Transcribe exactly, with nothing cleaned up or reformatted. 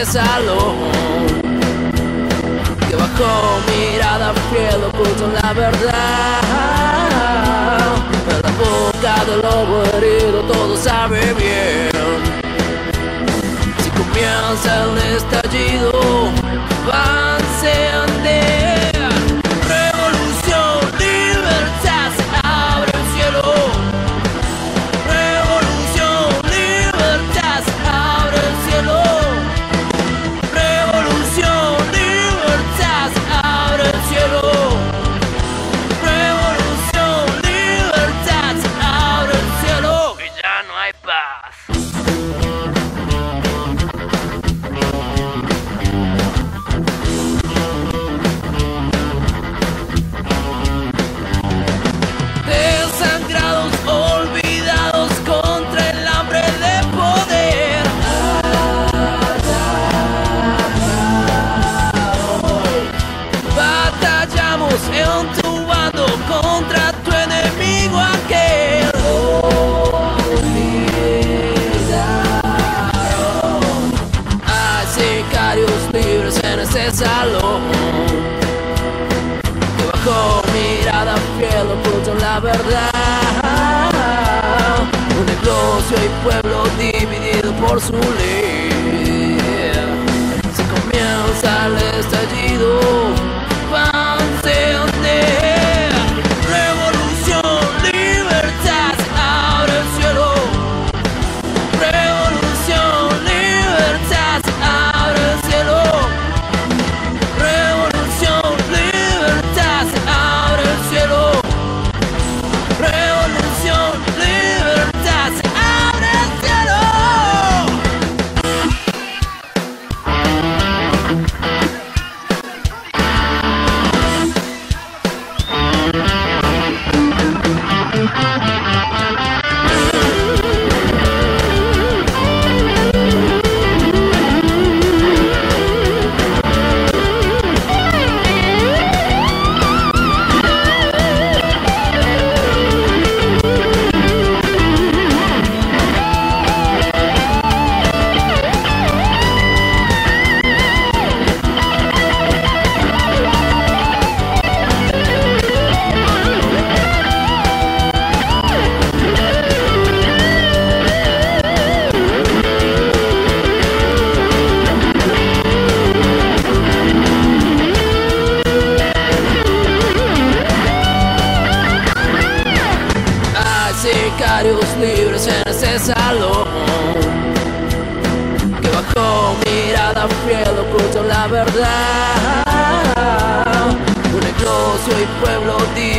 ese salón, que bajo mirada fiel ocultan la verdad. En la boca del lobo herido todo sabe bien. Si comienza el estallido, va a encender. Revolución, libertad, se abre el cielo. Revolución, libertad, se abre el cielo. Revolución, libertad, se abre el cielo. Revolución, libertad, se abre el cielo. Y ya no hay paz. Desangrados, olvidados contra el hambre de poder. Batallamos en tu bando contra tu enemigo aquel. Hay sicarios libres en ese salón, que bajo mirada fiel ocultan la verdad. Un negocio y pueblo dividido por su ley. Si comienza el estallido, va a encender. Revolución, libertad, se abre el cielo. Revolución, libertad, se abre el cielo. Revolución, libertad, se abre el cielo. Revolución, libertad, se abre el cielo. Sicarios libres en ese salón, que bajo mirada fiel ocultan la verdad. Un negocio y pueblo